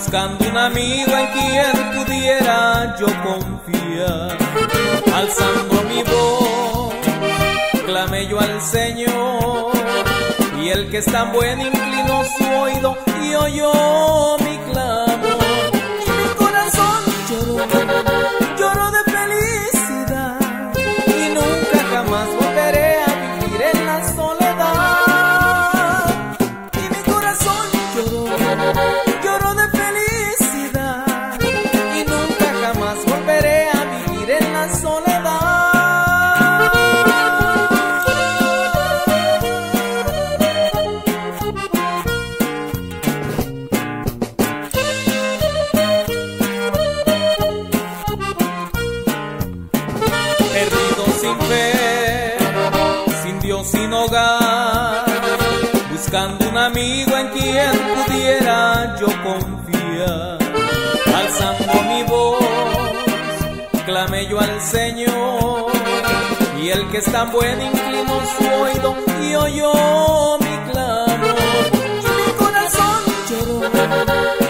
buscando un amigo en quien pudiera yo confiar. Alzando mi voz, clamé yo al Señor, y el que es tan bueno inclinó su oído y oyó mi clamor. Y mi corazón lloró, lloró de felicidad, y nunca jamás volveré a vivir en la soledad. Y mi corazón lloró, lloró de felicidad, y nunca jamás volveré a vivir en la soledad. Perdido sin fe, sin Dios, sin hogar, buscando un amigo en quien pudiera yo confiar. Alzando mi voz, clamé yo al Señor, y el que es tan bueno inclinó su oído y oyó mi clamor. Y mi corazón lloró,